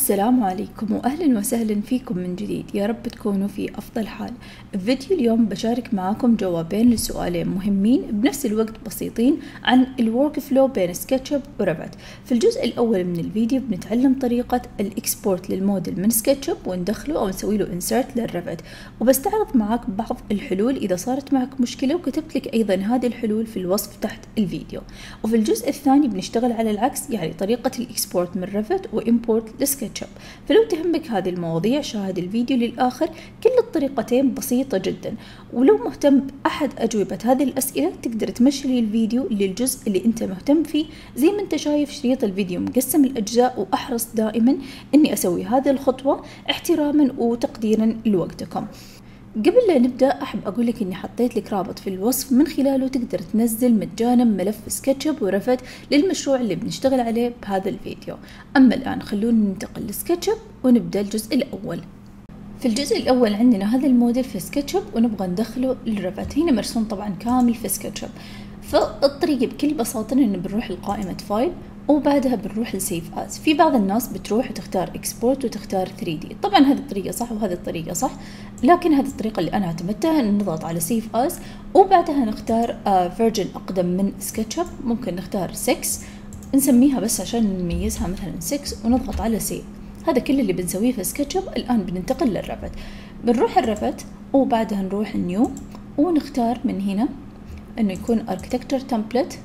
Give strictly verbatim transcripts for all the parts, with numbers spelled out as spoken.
السلام عليكم وأهلا وسهلا فيكم من جديد. يا رب تكونوا في أفضل حال. في فيديو اليوم بشارك معاكم جوابين لسؤالين مهمين بنفس الوقت بسيطين عن الورك فلو بين سكتشب وريفت. في الجزء الأول من الفيديو بنتعلم طريقة الإكسبورت للموديل من سكتشب وندخله أو نسوي له إنسرت للريفت، وبستعرض معاك بعض الحلول إذا صارت معك مشكلة، وكتبت لك أيضا هذه الحلول في الوصف تحت الفيديو. وفي الجزء الثاني بنشتغل على العكس، يعني طريقة الإكسبورت من ريفت وإمبورت لسكتشب. فلو تهمك هذه المواضيع شاهد الفيديو للآخر، كل الطريقتين بسيطة جدا. ولو مهتم بأحد أجوبة هذه الأسئلة تقدر تمشي لي الفيديو للجزء اللي أنت مهتم فيه. زي ما أنت شايف شريط الفيديو مقسم الأجزاء، وأحرص دائما أني أسوي هذه الخطوة احتراما وتقديرا لوقتكم. قبل لا نبدأ أحب أقول لك إني حطيت لك رابط في الوصف من خلاله تقدر تنزل مجانا ملف سكتشب وريفت للمشروع اللي بنشتغل عليه بهذا الفيديو. أما الآن خلونا ننتقل لسكتشب ونبدأ الجزء الأول. في الجزء الأول عندنا هذا الموديل في سكتشب ونبغى ندخله للريفت. هنا مرسوم طبعا كامل في سكتشب. فالطريقة بكل بساطة إنه بنروح لقائمة فايل وبعدها بنروح لسيف از. في بعض الناس بتروح وتختار اكسبورت وتختار ثري دي. طبعا هذه الطريقة صح وهذه الطريقة صح، لكن هذه الطريقة اللي انا اعتمدتها ان نضغط على سيف از وبعدها نختار فيرجن uh, اقدم من سكتشب. ممكن نختار ستة نسميها بس عشان نميزها مثلا ستة ونضغط على سيف. هذا كل اللي بنسويه في سكتشب. الان بننتقل للريفت. بنروح الريفت وبعدها نروح النيو ونختار من هنا انه يكون اركتكتشر تمبلت.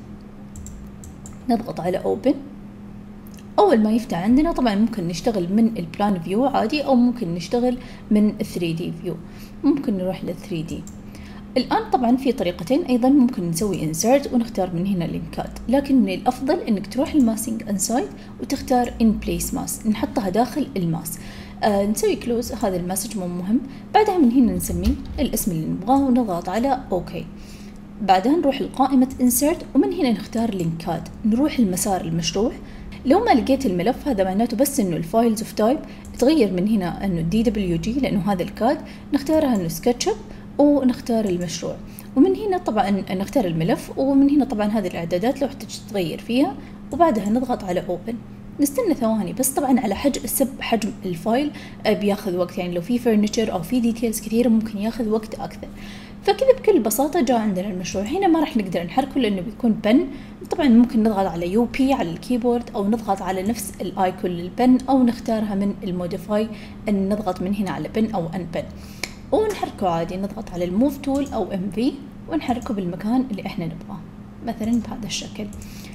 نضغط على اوبن. اول ما يفتح عندنا طبعا ممكن نشتغل من البلان فيو عادي او ممكن نشتغل من ثري دي فيو. ممكن نروح ل ثري دي. الان طبعا في طريقتين ايضا ممكن نسوي انسرت ونختار من هنا لينكات، لكن من الافضل انك تروح الماسنج انسايد وتختار ان بليس ماس، نحطها داخل الماس. آه نسوي كلوز، هذا المسج مو مهم. بعدها من هنا نسميه الاسم اللي نبغاه ونضغط على اوكي. بعدها نروح لقائمة insert ومن هنا نختار لينكات. نروح المسار المشروع. لو ما لقيت الملف هذا معناته بس انه الفايلز اوف تايب تغير من هنا انه دي دبليو جي لانه هذا الكاد، نختارها انه سكتشب ونختار المشروع. ومن هنا طبعا نختار الملف، ومن هنا طبعا هذه الاعدادات لو احتجت تغير فيها، وبعدها نضغط على اوبن. نستنى ثواني بس طبعا على حجم السب حجم الفايل بياخذ وقت، يعني لو في فرنتشر او في ديتيلز كثيره ممكن ياخذ وقت اكثر. فكذا بكل بساطه جاء عندنا المشروع. هنا ما راح نقدر نحركه لانه بيكون بن. طبعا ممكن نضغط على يو بي على الكيبورد او نضغط على نفس الايكون للبن او نختارها من الموديفاي ان نضغط من هنا على بن او ان بن ونحركه عادي. نضغط على الموف تول او ام في ونحركه بالمكان اللي احنا نبغاه مثلا بهذا الشكل.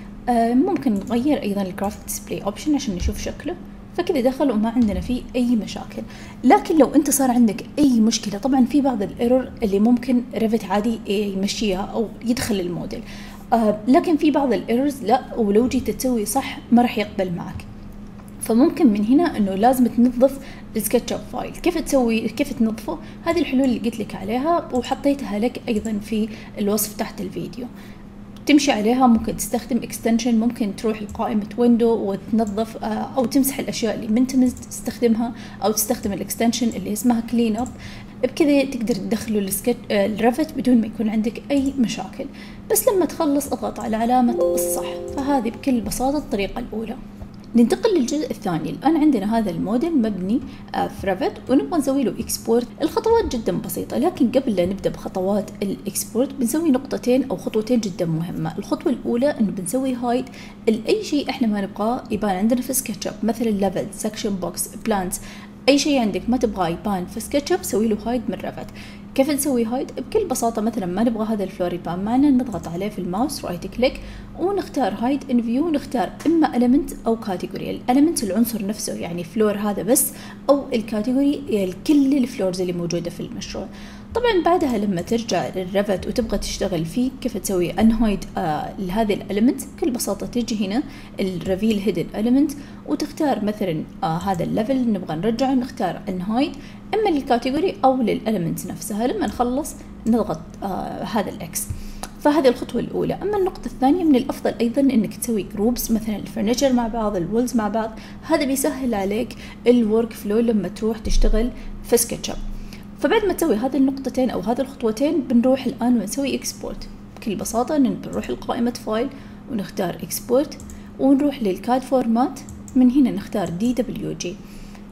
آه ممكن نغير ايضا الجرافيك ديسبلاي اوبشن عشان نشوف شكله. فكذا دخل وما عندنا فيه اي مشاكل. لكن لو انت صار عندك اي مشكله، طبعا في بعض الايرور اللي ممكن ريفت عادي يمشيها او يدخل الموديل، آه لكن في بعض الايرورز لا، ولو جيت تسوي صح ما راح يقبل معك. فممكن من هنا انه لازم تنظف السكتشب فايل. كيف تسوي كيف تنظفه؟ هذه الحلول اللي قلت لك عليها وحطيتها لك ايضا في الوصف تحت الفيديو، تمشي عليها. ممكن تستخدم اكستنشن، ممكن تروح لقائمة ويندو وتنظف او تمسح الاشياء اللي ما انت تستخدمها، او تستخدم الاكستنشن اللي اسمها كلين اب. بكذا تقدر تدخله السكت الريفت بدون ما يكون عندك اي مشاكل. بس لما تخلص اضغط على علامة الصح. فهذه بكل بساطة الطريقة الاولى. ننتقل للجزء الثاني. الآن عندنا هذا الموديل مبني في ريفت ونبغى نسوي له اكسبورت. الخطوات جدا بسيطة، لكن قبل لا نبدأ بخطوات الاكسبورت بنسوي نقطتين أو خطوتين جدا مهمة. الخطوة الأولى إنه بنسوي هايد لأي شيء إحنا ما نبغاه يبان عندنا في سكتشب، مثلا ليفل، سكشن بوكس، بلانز، أي شيء عندك ما تبغاه يبان في سكتشب سوي له هايد من ريفت. كيف نسوي هايد؟ بكل بساطة مثلا ما نبغى هذا الفلور يبان معنا، نضغط عليه في الماوس رايت كليك ونختار هايد ان فيو، ونختار اما element او كاتيجوري. الاليمنت العنصر نفسه يعني فلور هذا بس، او الكاتيجوري يعني كل الفلورز اللي موجودة في المشروع. طبعا بعدها لما ترجع للريفت وتبغى تشتغل فيه كيف تسوي انهايد آه لهذه الاليمنت؟ بكل بساطة تجي هنا الريفيل هيدن اليمنت وتختار مثلا آه هذا الليفل نبغى نرجعه، نختار انهايد اما للكاتيجوري او للاليمنت نفسها. لما نخلص نضغط آه هذا الاكس. فهذه الخطوة الأولى. أما النقطة الثانية من الأفضل أيضا إنك تسوي جروبس، مثلا الفرنتشر مع بعض، الولز مع بعض. هذا بيسهل عليك الورك فلو لما تروح تشتغل في سكتشب. فبعد ما تسوي هذه النقطتين أو هذه الخطوتين بنروح الآن ونسوي إكسبورت. بكل بساطة إن بنروح لقائمة فايل ونختار إكسبورت ونروح للكاد فورمات. من هنا نختار دي دبليو جي.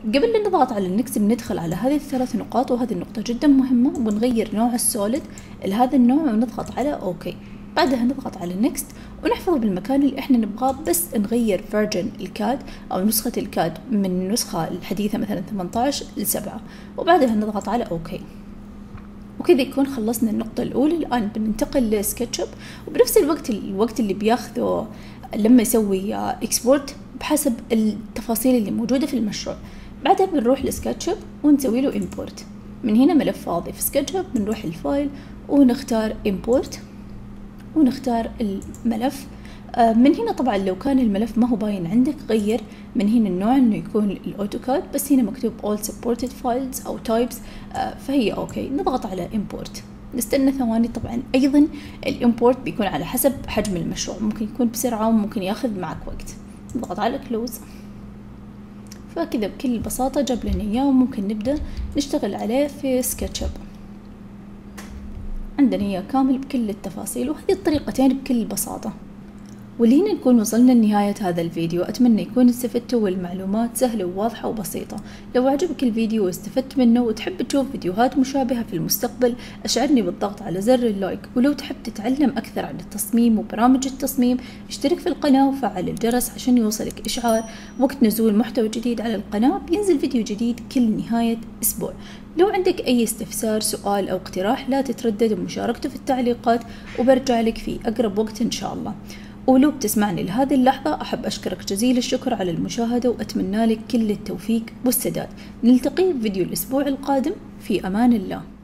قبل لا نضغط على النكست بندخل على هذه الثلاث نقاط، وهذه النقطة جدا مهمة، ونغير نوع السوليد لهذا النوع ونضغط على اوكي. بعدها نضغط على نكست ونحفظه بالمكان اللي احنا نبغاه، بس نغير فيرجن الكاد او نسخة الكاد من النسخة الحديثة مثلا ثمانية عشر لسبعة، وبعدها نضغط على اوكي. وكذا يكون خلصنا النقطة الأولى. الآن بننتقل لسكتش اب، وبنفس الوقت الوقت اللي بياخذه لما يسوي اكسبورت بحسب التفاصيل اللي موجودة في المشروع. بعدها بنروح لسكتش اب ونسوي له امبورت. من هنا ملف فاضي في سكتش اب، بنروح الفايل ونختار امبورت ونختار الملف. من هنا طبعا لو كان الملف ما هو باين عندك غير من هنا النوع انه يكون الاوتوكاد، بس هنا مكتوب all supported files او types، فهي اوكي. نضغط على import، نستنى ثواني. طبعا ايضا الامبورت بيكون على حسب حجم المشروع، ممكن يكون بسرعة وممكن ياخذ معك وقت. نضغط على close. فكذا بكل بساطة جاب لنا اياه، وممكن نبدأ نشتغل عليه في سكتش اب. عندنا اياه كامل بكل التفاصيل، وهذه الطريقتين بكل بساطة. ولهنا نكون وصلنا لنهاية هذا الفيديو. أتمنى يكون استفدتوا والمعلومات سهلة وواضحة وبسيطة. لو عجبك الفيديو واستفدت منه وتحب تشوف فيديوهات مشابهة في المستقبل، أشعرني بالضغط على زر اللايك. ولو تحب تتعلم أكثر عن التصميم وبرامج التصميم، اشترك في القناة وفعل الجرس عشان يوصلك إشعار وقت نزول محتوى جديد على القناة. بينزل فيديو جديد كل نهاية أسبوع. لو عندك أي استفسار، سؤال أو اقتراح، لا تتردد بمشاركته في التعليقات، وبرجع لك في أقرب وقت إن شاء الله. ولو بتسمعني لهذه اللحظة، أحب أشكرك جزيل الشكر على المشاهدة، وأتمنى لك كل التوفيق والسداد. نلتقي في فيديو الأسبوع القادم. في أمان الله.